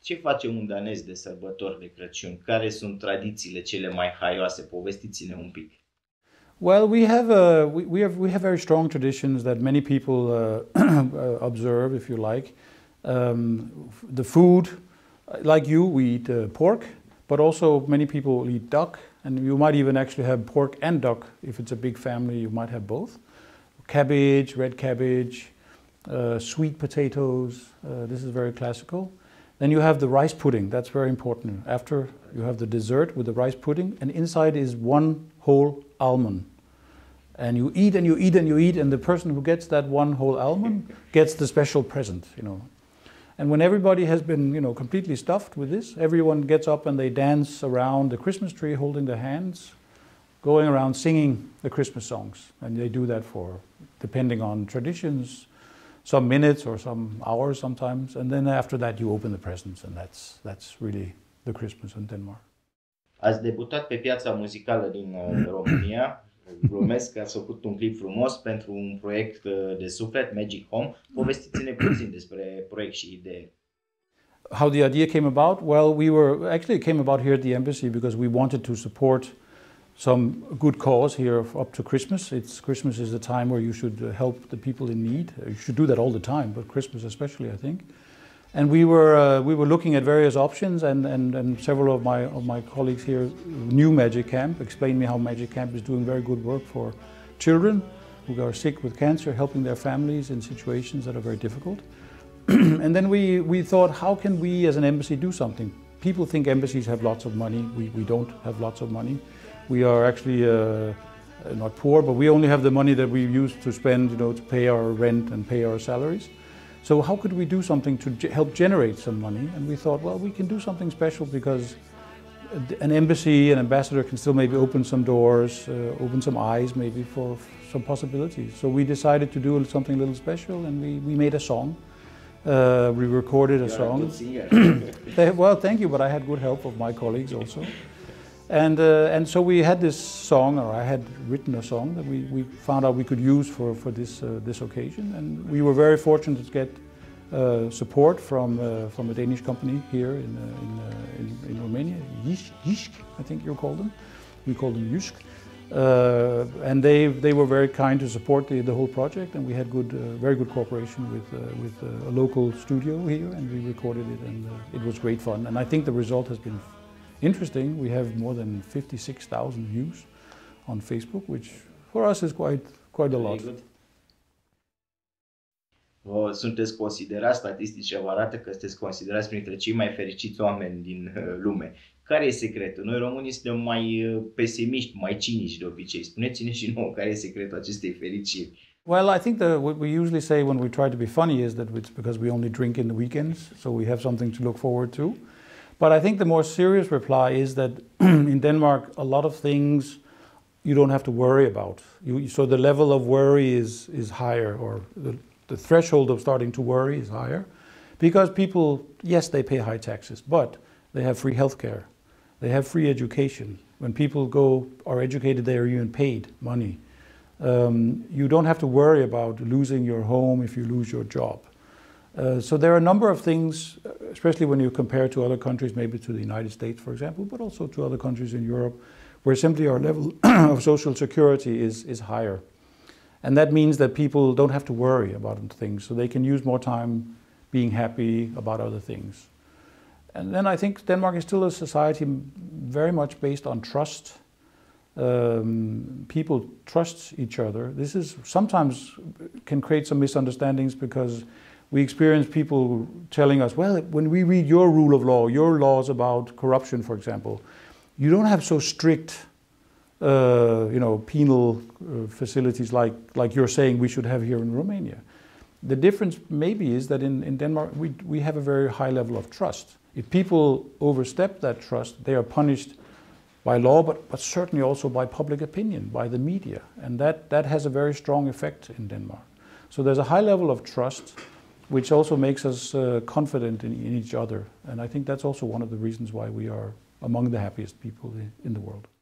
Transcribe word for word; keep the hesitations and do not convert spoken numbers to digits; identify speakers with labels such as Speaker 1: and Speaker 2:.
Speaker 1: Ce face un danez de sărbători de Crăciun? Care sunt tradițiile cele mai haioase? Povestiți-ne un pic.
Speaker 2: Well, we have uh, we, we have we have very strong traditions that many people uh, observe, if you like. Um, the food, like you, we eat uh, pork, but also many people eat duck, and you might even actually have pork and duck. If it's a big family, you might have both. Cabbage, red cabbage, uh, sweet potatoes. Uh, this is very classical. Then you have the rice pudding. That's very important. After you have the dessert with the rice pudding, and inside is one whole almond. And you eat and you eat and you eat, and the person who gets that one whole almond gets the special present, you know. And when everybody has been, you know, completely stuffed with this, everyone gets up and they dance around the Christmas tree holding their hands, going around singing the Christmas songs. And they do that for, depending on traditions, some minutes or some hours sometimes. And then after that you open the presents, and that's, that's really the Christmas in Denmark.
Speaker 1: Ați debutat pe piața muzicală din România. Glumesc că ați făcut un clip frumos pentru un proiect de suflet, Magic Home. Povestiți-ne puțin despre proiect și idee.
Speaker 2: How the idea came about? Well, we were actually it came about here at the embassy because we wanted to support some good cause here up to Christmas. It's Christmas is the time where you should help the people in need. You should do that all the time, but Christmas especially, I think. And we were uh, we were looking at various options, and, and, and several of my of my colleagues here knew Magic Camp, explained me how Magic Camp is doing very good work for children who are sick with cancer, helping their families in situations that are very difficult. And then we, we thought, how can we as an embassy do something? People think embassies have lots of money. We, we don't have lots of money. We are actually uh, not poor, but we only have the money that we use to spend, you know, to pay our rent and pay our salaries. So how could we do something to help generate some money? And we thought, well, we can do something special because an embassy, an ambassador can still maybe open some doors, uh, open some eyes maybe for some possibilities. So we decided to do something a little special, and we, we made a song. Uh, we recorded a
Speaker 1: You're
Speaker 2: song.
Speaker 1: a good singer.
Speaker 2: Well, thank you, but I had good help of my colleagues also. And, uh, and so we had this song, or I had written a song that we, we found out we could use for, for this, uh, this occasion. And we were very fortunate to get uh, support from, uh, from a Danish company here in, uh, in, uh, in, in Romania, Jysk, Jysk, I think you call them. We call them Jysk. Uh, and they, they were very kind to support the, the whole project, and we had good, uh, very good cooperation with, uh, with uh, a local studio here, and we recorded it, and uh, it was great fun. And I think the result has been interesting. We have more than fifty-six thousand views on Facebook, which for us is quite, quite a lot.
Speaker 1: Sunteți considerați, statisticile vă arată că sunteți considerați printre cei mai fericiți oameni din lume. Care e secretul? Noi românii suntem mai pesimiști, mai cinici de obicei. Spuneți-ne și nouă care e secretul acestei fericiri.
Speaker 2: Well, I think that what we usually say when we try to be funny is that it's because we only drink in the weekends, so we have something to look forward to. But I think the more serious reply is that in Denmark, a lot of things you don't have to worry about. You, so the level of worry is, is higher, or the, the threshold of starting to worry is higher. Because people, yes, they pay high taxes, but they have free healthcare. They have free education. When people go are educated, they are even paid money. Um, you don't have to worry about losing your home if you lose your job. Uh, so there are a number of things, especially when you compare to other countries, maybe to the United States, for example, but also to other countries in Europe, where simply our level of social security is, is higher. And that means that people don't have to worry about things, so they can use more time being happy about other things. And then I think Denmark is still a society very much based on trust. Um, people trust each other. This is sometimes can create some misunderstandings because we experience people telling us, well, when we read your rule of law, your laws about corruption, for example, you don't have so strict, uh, you know, penal uh, facilities like, like you're saying we should have here in Romania. The difference maybe is that in, in Denmark we, we have a very high level of trust. If people overstep that trust, they are punished by law, but, but certainly also by public opinion, by the media. And that, that has a very strong effect in Denmark. So there's a high level of trust, which also makes us uh, confident in, in each other. And I think that's also one of the reasons why we are among the happiest people in, in the world.